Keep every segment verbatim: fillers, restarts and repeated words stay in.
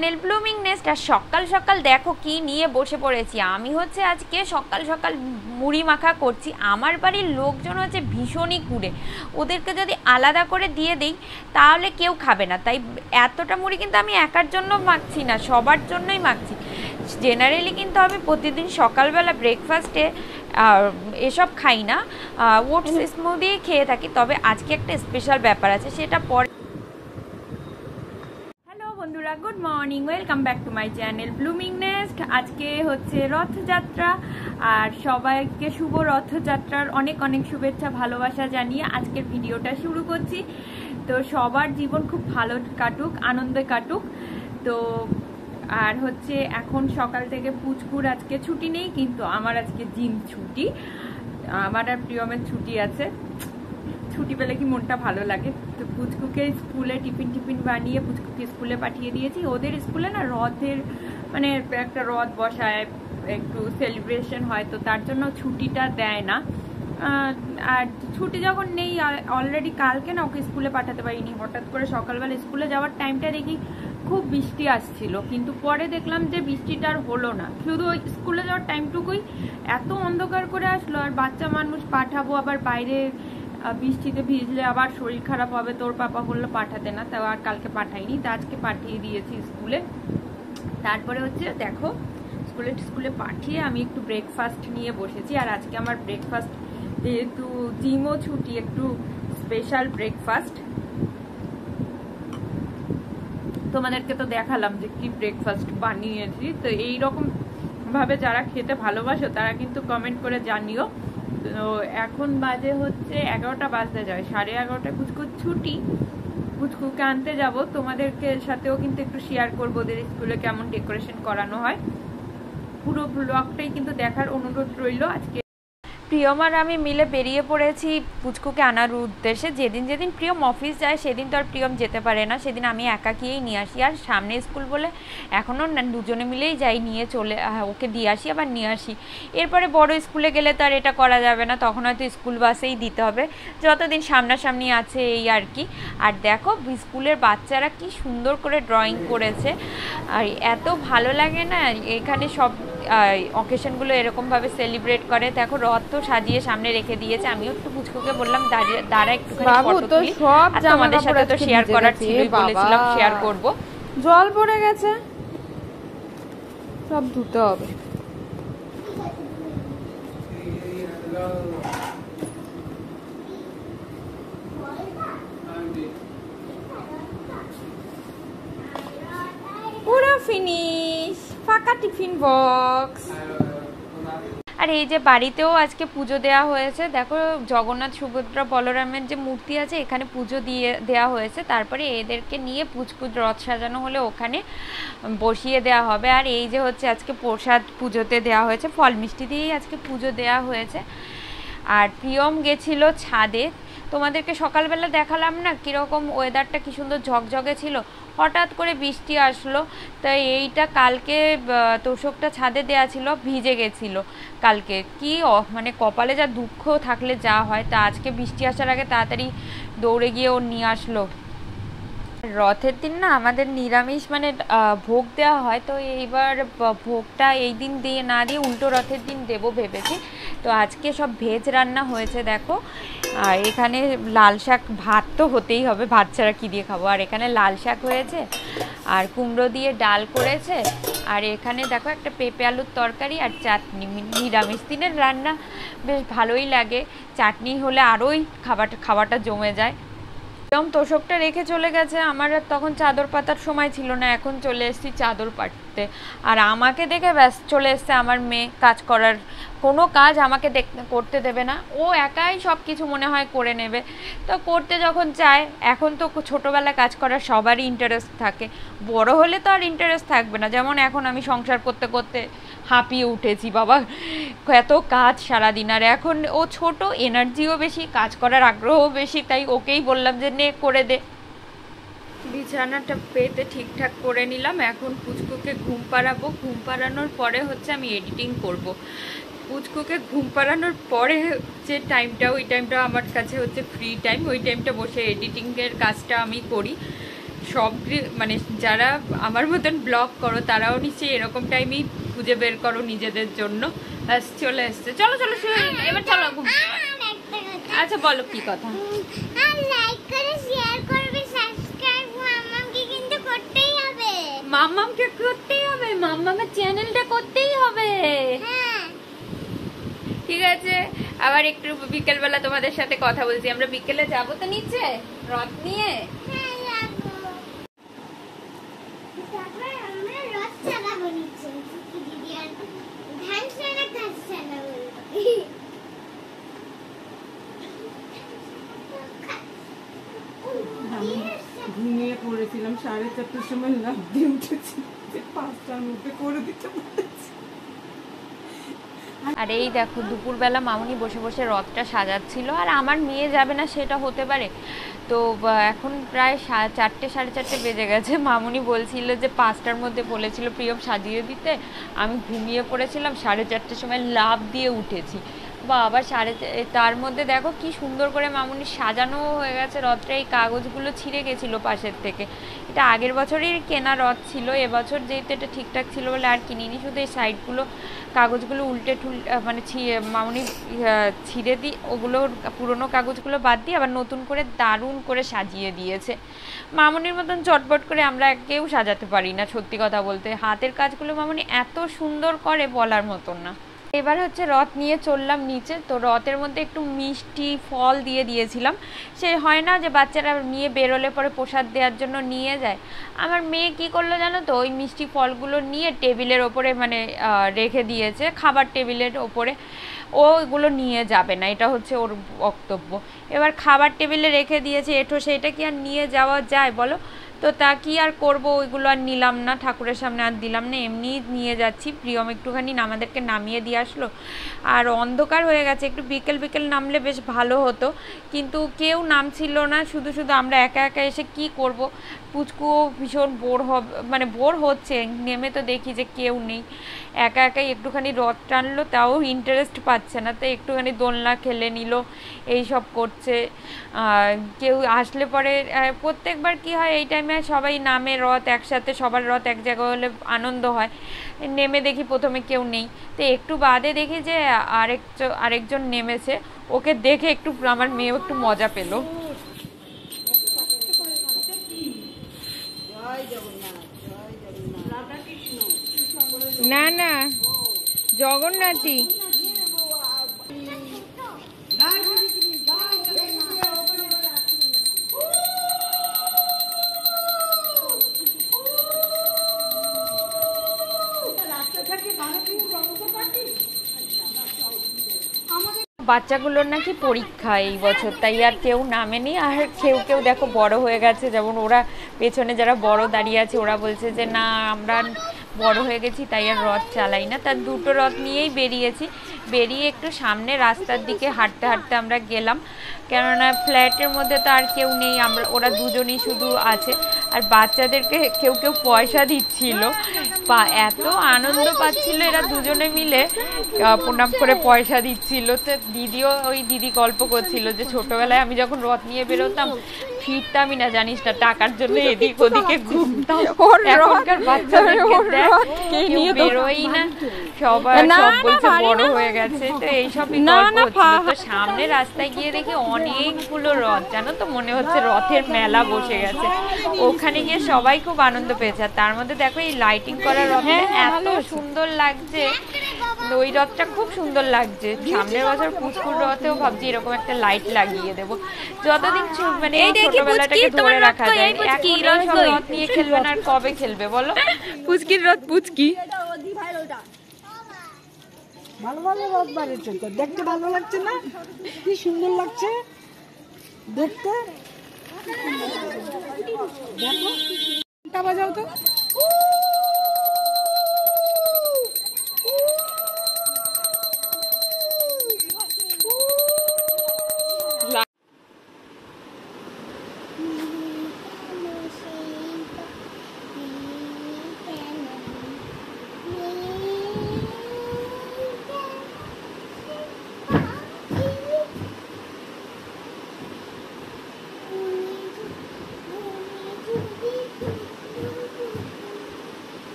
Channel blooming nest. আর সকাল সকাল দেখো কি নিয়ে বসে পড়েছি। আমি হচ্ছে আজকে সকাল সকাল মুড়ি মাখা করছি। আমার বাড়ির লোকজন হচ্ছে ভীষণই কুড়ে, ওদেরকে যদি আলাদা করে দিয়ে দিই তাহলে কেউ খাবে না, তাই এতটা মুড়ি কিন্তু আমি একার জন্য মাখছি না, সবার জন্যই মাখছি। জেনারেলি কিন্তু আমি প্রতিদিন সকালবেলা ব্রেকফাস্টে এসব খাই না, ওটস স্মুদি খেয়ে থাকি, তবে আজকে একটা স্পেশাল ব্যাপার আছে, সেটা পরে। হ্যালো বন্ধুরা, good morning, welcome back to my channel blooming nest. আজকে হচ্ছে রথযাত্রা, আর সবাইকে শুভ রথযাত্রার অনেক অনেক শুভেচ্ছা ভালোবাসা জানিয়ে আজকের ভিডিওটা শুরু করছি। তো সবার জীবন খুব ভালো কাটুক, আনন্দে কাটুক। তো আর হচ্ছে এখন সকাল থেকে পুচকুর আজকে ছুটি নেই, কিন্তু আমার আজকে জিম ছুটি, আমার আর প্রিয়মের ছুটি আছে। ছুটি পেলে কি মনটা ভালো লাগে। তো পুচকুকে স্কুলে টিফিন টিফিন বানিয়ে পুচকুকে স্কুলে পাঠিয়ে দিয়েছি। ওদের স্কুলে না রথের মানে একটা রথ বসায়, একটু সেলিব্রেশন হয়, তো তার জন্য ছুটিটা দেয় না। আর ছুটি যখন নেই, অলরেডি কালকে না ওকে স্কুলে পাঠাতে পারিনি, হঠাৎ করে সকালবেলা স্কুলে যাওয়ার টাইমটা দেখি খুব বৃষ্টি আসছিল, কিন্তু পরে দেখলাম যে বৃষ্টিটা আর হলো না, শুধু ওই স্কুলে যাওয়ার টাইমটুকুই এত অন্ধকার করে আসলো। আর বাচ্চা মানুষ পাঠাবো আবার বাইরে বৃষ্টিতে ভিজলে আবার শরীর খারাপ হবে, তোর পাপা বললো পাঠাতে না, তাও আর কালকে পাঠাইনি, তা আজকে পাঠিয়ে দিয়েছি স্কুলে। তারপরে হচ্ছে দেখো স্কুলে স্কুলে পাঠিয়ে আমি একটু ব্রেকফাস্ট নিয়ে বসেছি। আর আজকে আমার ব্রেকফাস্ট, যেহেতু জিমও ছুটি, একটু স্পেশাল ব্রেকফাস্ট। তোমাদেরকে তো দেখালাম যে কি ব্রেকফাস্ট বানিয়েছি। তো এইরকম ভাবে যারা খেতে ভালোবাসো তারা কিন্তু কমেন্ট করে জানিও। তো এখন বাজে হচ্ছে এগারোটা বাজতে যায়, সাড়ে এগারোটায় পুচকুর ছুটি, পুচকুকে আনতে যাব। তোমাদেরকে সাথেও কিন্তু একটু শেয়ার করবো ওদের স্কুলে কেমন ডেকোরেশন করানো হয়। পুরো ব্লগটাই কিন্তু দেখার অনুরোধ রইল। আজকে প্রিয়ম আর আমি মিলে বেরিয়ে পড়েছি পুচকুকে আনার উদ্দেশ্যে। যেদিন যেদিন প্রিয়ম অফিস যায় সেদিন তো আর প্রিয়ম যেতে পারে না, সেদিন আমি একা গিয়েই নিয়ে আসি। আর সামনে স্কুল বলে এখনও দুজনে মিলেই যাই, নিয়ে চলে ওকে দিয়ে আসি আবার নিয়ে আসি। এরপরে বড় স্কুলে গেলে তো আর এটা করা যাবে না, তখন হয়তো স্কুল বাসেই দিতে হবে, যতদিন সামনাসামনি আছে এই আর কি। আর দেখো স্কুলের বাচ্চারা কি সুন্দর করে ড্রয়িং করেছে, আর এত ভালো লাগে না এখানে সব অকেশনগুলো এরকমভাবে সেলিব্রেট করে। দেখো রথ তো সাজিয়ে সামনে রেখে দিয়েছে, আমিও একটু পুচকুকে বললাম দাঁড়া একটুখানি ফটো তুলি, আর তোমাদের সাথে তো শেয়ার করার ছিলই, বলেছিলাম শেয়ার করব। জল পড়ে গেছে, সব ধুতে হবে। পুরো ফিনিশ, ফাঁকা টিফিন বক্স। আর এই যে বাড়িতেও আজকে পুজো দেওয়া হয়েছে, দেখো জগন্নাথ সুভদ্রা বলরামের যে মূর্তি আছে এখানে পুজো দিয়ে দেওয়া হয়েছে। তারপরে এদেরকে নিয়ে পুচকুচ রথ সাজানো হলে ওখানে বসিয়ে দেওয়া হবে। আর এই যে হচ্ছে আজকে প্রসাদ পুজোতে দেওয়া হয়েছে, ফল মিষ্টি দিয়েই আজকে পুজো দেওয়া হয়েছে। আর প্রিয়ম গেছিল ছাদে, তোমাদেরকে সকালবেলা দেখালাম না কীরকম ওয়েদারটা কি সুন্দর ঝকঝকে ছিল, হঠাৎ করে বৃষ্টি আসলো। তাই এইটা কালকে তোষকটা ছাদে দেওয়া ছিল, ভিজে গেছিল কালকে, কি মানে কপালে যা দুঃখ থাকলে যা হয়। তা আজকে বৃষ্টি আসার আগে তাড়াতাড়ি দৌড়ে গিয়ে ও নিয়ে আসলো। রথের দিন না আমাদের নিরামিষ মানে ভোগ দেওয়া হয়, তো এইবার ভোগটা এই দিন দিয়ে না দিয়ে উল্টো রথের দিন দেবো ভেবেছি। তো আজকে সব ভেজ রান্না হয়েছে দেখো। আর এখানে লাল শাক, ভাত তো হতেই হবে, ভাত ছাড়া কী দিয়ে খাবো। আর এখানে লাল শাক হয়েছে, আর কুমড়ো দিয়ে ডাল করেছে, আর এখানে দেখো একটা পেঁপে আলুর তরকারি আর চাটনি। নিরামিষ দিনের রান্না বেশ ভালোই লাগে, চাটনি হলে আরোই খাবারটা খাবারটা জমে যায়। এরকম তোষকটা রেখে চলে গেছে, আমার আর তখন চাদর পাতার সময় ছিল না, এখন চলে এসেছি চাদর পাততে। আর আমাকে দেখে ব্যাস চলে এসছে আমার মেয়ে কাজ করার, কোনো কাজ আমাকে দেখতে করতে দেবে না, ও একাই সব কিছু মনে হয় করে নেবে। তো করতে যখন চায়, এখন তো ছোটোবেলায় কাজ করার সবারই ইন্টারেস্ট থাকে, বড় হলে তো আর ইন্টারেস্ট থাকবে না। যেমন এখন আমি সংসার করতে করতে হাঁপিয়ে উঠেছি, বাবা এত কাজ সারাদিন। আর এখন ও ছোট, এনার্জিও বেশি, কাজ করার আগ্রহও বেশি, তাই ওকেই বললাম যে নে করে দে। বিছানাটা পেতে ঠিকঠাক করে নিলাম, এখন পুচকুকে ঘুম পাড়াবো। ঘুম পাড়ানোর পরে হচ্ছে আমি এডিটিং করব। পুচকুকে ঘুম পাড়ানোর পরে যে টাইমটা, ওই টাইমটা আমার কাছে হচ্ছে ফ্রি টাইম, ওই টাইমটা বসে এডিটিংয়ের কাজটা আমি করি। সব মানে যারা আমার মতন ব্লগ করো তারাও নিশ্চয়ই এরকম টাইমেই খুঁজে বের করো নিজেদের জন্য। চলে এসছে, চলো চলো এবার চলো। আচ্ছা বলো কি কথা। মাম্মামকে করতেই হবে, মাম্মামের চ্যানেলটা করতেই হবে। ঠিক আছে, আবার একটু বিকেলবেলা তোমাদের সাথে কথা বলছি। আমরা বিকেলে যাবো তো নিচে রথ নিয়ে। ঘুমিয়ে পড়েছিলাম, সাড়ে চারটার সময় লাফ দিয়ে উঠেছি, পাঁচটার মধ্যে করে দিতে পারছি। আর এই দেখো দুপুরবেলা মামুনি বসে বসে রথটা সাজাচ্ছিল। আর আমার মেয়ে যাবে না সেটা হতে পারে? তো এখন প্রায় চারটে সাড়ে চারটে বেজে গেছে। মামুনি বলছিল যে পাঁচটার মধ্যে বলেছিল প্রিয়ম সাজিয়ে দিতে, আমি ঘুমিয়ে পড়েছিলাম, সাড়ে চারটের সময় লাফ দিয়ে উঠেছি। বা আবার সাড়ে তার মধ্যে দেখো কি সুন্দর করে মামুনি সাজানো হয়ে গেছে রথটা। এই কাগজগুলো ছিঁড়ে গেছিলো পাশের থেকে, এটা আগের বছরের কেনা রথ ছিল, এবছর যেহেতু এটা ঠিকঠাক ছিল বলে আর কিনিনি। শুধু এই সাইডগুলো কাগজগুলো উল্টে টুল মানে মামুনি ছিঁড়ে দিই, ওগুলোর পুরোনো কাগজগুলো বাদ দিয়ে আবার নতুন করে দারুণ করে সাজিয়ে দিয়েছে। মামুনির মতন চটপট করে আমরা কেউ সাজাতে পারি না, সত্যি কথা বলতে। হাতের কাজগুলো মামুনি এত সুন্দর করে বলার মতন না। এবার হচ্ছে রথ নিয়ে চললাম নিচে। তো রথের মধ্যে একটু মিষ্টি ফল দিয়ে দিয়েছিলাম। সে হয় না যে বাচ্চারা নিয়ে বেরোলে পরে প্রসাদ দেওয়ার জন্য নিয়ে যায়, আমার মেয়ে কি করলো জানো তো, ওই মিষ্টি ফলগুলো নিয়ে টেবিলের ওপরে মানে রেখে দিয়েছে, খাবার টেবিলের ওপরে। ও এগুলো নিয়ে যাবে না, এটা হচ্ছে ওর বক্তব্য। এবার খাবার টেবিলে রেখে দিয়েছে, এঠো সেটা কি আর নিয়ে যাওয়া যায় বলো? তো তা কি আর করবো, ওইগুলো আর নিলাম না, ঠাকুরের সামনে আর দিলাম না, এমনি নিয়ে যাচ্ছি। প্রিয়ম একটুখানি আমাদেরকে নামিয়ে দিয়ে আসলো। আর অন্ধকার হয়ে গেছে, একটু বিকেল বিকেল নামলে বেশ ভালো হতো, কিন্তু কেউ নামছিল না, শুধু শুধু আমরা একা একা এসে কি করব। পুচকুও ভীষণ বোর হবে, মানে বোর হচ্ছে, নেমে তো দেখি যে কেউ নেই, একা একাই একটুখানি রথ টানলো, তাও ইন্টারেস্ট পাচ্ছে না, তো একটুখানি দোলনা খেলে নিল, এই সব করছে। কেউ আসলে পরে প্রত্যেকবার কি হয় এই টাইমে সবাই নামে রথ একসাথে, সবার রথ এক জায়গায় হলে আনন্দ হয়। নেমে দেখি প্রথমে কেউ নেই, তো একটু বাদে দেখি যে আরেকজন আরেকজন নেমেছে, ওকে দেখে একটু আমার মেয়েও একটু মজা পেলো। না না জগন্নাথই। বাচ্চাগুলোর নাকি পরীক্ষা এই বছর, তাই আর কেউ নামেনি। আর কেউ কেউ দেখো বড় হয়ে গেছে, যেমন ওরা পেছনে যারা বড় দাঁড়িয়ে আছে ওরা বলছে যে না আমরা বড় হয়ে গেছি তাই আর রথ চালাই না। তার দুটো রথ নিয়েই বেরিয়েছি। বেরিয়ে একটু সামনে রাস্তার দিকে হাঁটতে হাঁটতে আমরা গেলাম, কেননা ফ্ল্যাটের মধ্যে তো আর কেউ নেই, আমরা ওরা দুজনই শুধু আছে। আর বাচ্চাদেরকে কেউ কেউ পয়সা দিচ্ছিল, এত আনন্দ পাচ্ছিল এরা দুজনে মিলে, প্রণাম করে পয়সা দিচ্ছিল। তো দিদিও ওই দিদি গল্প করছিল যে ছোটবেলায় আমি যখন রথ নিয়ে বেরোতাম ফিরতামই না জানিস না, টাকার জন্য এদিক ওদিকে ঘুরতাম। এখনকার বাচ্চাদেরকে দেখ কেউ বেরোই না, সবাই সব বলছে বড় হয়ে গেছে। তো এইসবই গল্প হচ্ছিল। তো সামনে রাস্তায় গিয়ে দেখি অনেকগুলো রথ, জানো তো মনে হচ্ছে রথের মেলা বসে গেছে। ওখানে গিয়ে সবাই খুব আনন্দ পেয়েছে। আর তার মধ্যে দেখো এই লাইটিং করা রথটা এত সুন্দর লাগছে, ওই রথটা খুব সুন্দর লাগছে। সামনের বছর পুচকুর রথেও ভাবছি এরকম একটা লাইট লাগিয়ে দেবো, যতদিন মানে ছোটবেলাটাকে ধরে রাখা যায়। এখন সব রথ নিয়ে খেলবে না, আর কবে খেলবে বলো? পুচকির রথ পুচকি ভালো ভালো রথ বাড়িয়েছে তো, দেখতে ভালো লাগছে না? কি সুন্দর লাগছে দেখতে। দেখো ঘন্টা বাজাও তো।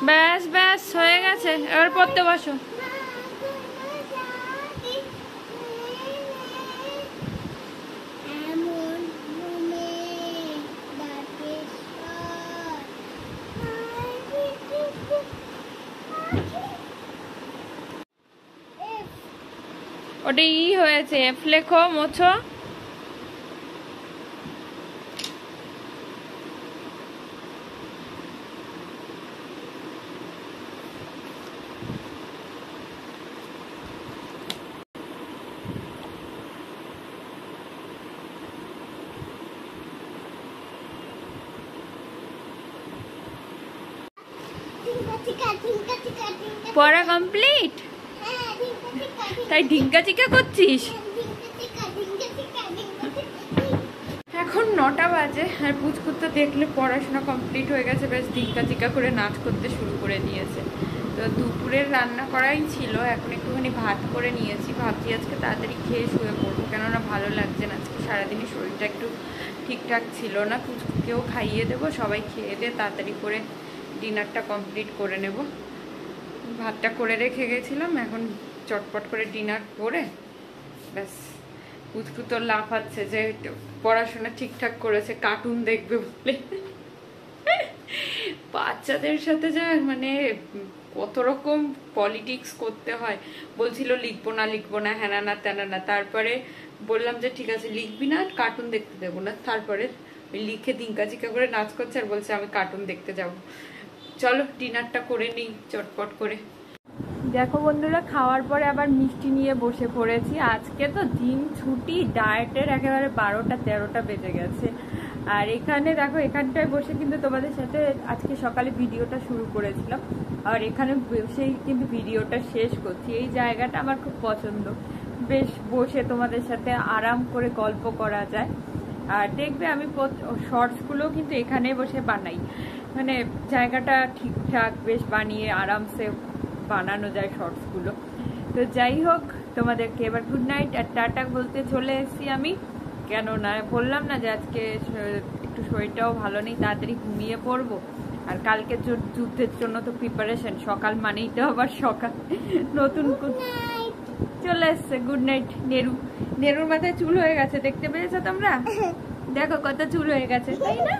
ব্যাস ব্যাস হয়ে গেছে, এবার পড়তে বসো। ওটা ই হয়েছে, এফ লেখো, মোছো। পড়া কমপ্লিট? তাই ঢিঙ্কা চিকা করছিস? এখন নটা বাজে আর পুচকুর তো দেখলে পড়াশোনা কমপ্লিট হয়ে গেছে, বেশ ঢিঙ্কা চিকা করে নাচ করতে শুরু করে দিয়েছে। তো দুপুরের রান্না করাই ছিল, এখন একটুখানি ভাত করে নিয়েছি। ভাবছি আজকে তাড়াতাড়ি খেয়ে শুয়ে পড়বো, কেননা ভালো লাগছে না, আজকে সারাদিনই শরীরটা একটু ঠিকঠাক ছিল না। পুচকুকেও খাইয়ে দেবো, সবাই খেয়ে দিয়ে তাড়াতাড়ি করে ডিনারটা কমপ্লিট করে নেব। ভাতটা করে রেখে গেছিলাম, এখন চটপট করে ডিনার করে ব্যাস। পুচকু তো লাফাচ্ছে যে পড়াশোনা ঠিকঠাক করেছে, কার্টুন দেখবে বলে। বাচ্চাদের সাথে যা মানে কত রকম পলিটিক্স করতে হয়। বলছিল লিখবো না লিখবো না, হ্যানা না তেনা না। তারপরে বললাম যে ঠিক আছে লিখবি না, কার্টুন দেখতে দেবো না। তারপরে লিখে ধিঙ্কা চিকা করে নাচ করছে আর বলছে আমি কার্টুন দেখতে যাব। চলো ডিনারটা করে নিই চটপট করে। দেখো বন্ধুরা, খাওয়ার পরে আবার মিষ্টি নিয়ে বসে পড়েছি। আজকে তো দিন ছুটি, ডায়েটের একেবারে বারোটা তেরোটা বেজে গেছে। আর এখানে দেখো, এখানটায় বসে কিন্তু তোমাদের সাথে আজকে সকালে ভিডিওটা শুরু করেছিলাম, আর এখানে বসেই কিন্তু ভিডিওটা শেষ করছি। এই জায়গাটা আমার খুব পছন্দ, বেশ বসে তোমাদের সাথে আরাম করে গল্প করা যায়। আর দেখবে আমি শর্টসগুলো কিন্তু এখানে বসে বানাই, মানে জায়গাটা ঠিকঠাক বেশ বানিয়ে আরামসে বানানো যায় শর্টসগুলো। তো যাই হোক, তোমাদেরকে এবার গুড নাইট আর টাটা বলতে চলে এসেছি আমি। কেন না বললাম না যে আজকে একটু শরীরটাও ভালো নেই, তাড়াতাড়ি ঘুমিয়ে পড়বো। আর কালকে যুদ্ধের জন্য তো প্রিপারেশন, সকাল মানেই তো আবার সকাল। নতুন চলে এসছে গুড নাইট। নেরু নেরুর মাথায় চুল হয়ে গেছে, দেখতে পেয়েছো তোমরা? দেখো কত চুল হয়ে গেছে, তাই না?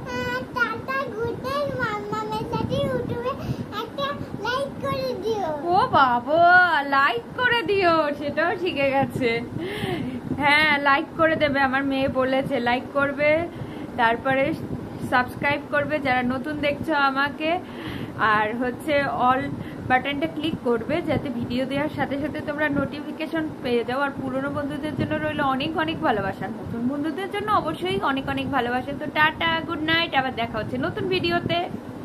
ও বাবা, লাইক করে দিও, সেটাও শিখে গেছে। হ্যাঁ লাইক করে দেবে, আমার মেয়ে বলেছে লাইক করবে, তারপরে সাবস্ক্রাইব করবে যারা নতুন দেখছো আমাকে, আর হচ্ছে অল বাটনটা ক্লিক করবে যাতে ভিডিও দেওয়ার সাথে সাথে তোমরা নোটিফিকেশন পেয়ে যাও। আর পুরনো বন্ধুদের জন্য রইল অনেক অনেক ভালোবাসা, নতুন বন্ধুদের জন্য অবশ্যই অনেক অনেক ভালোবাসা। তো টাটা, গুড নাইট, আবার দেখা হচ্ছে নতুন ভিডিওতে।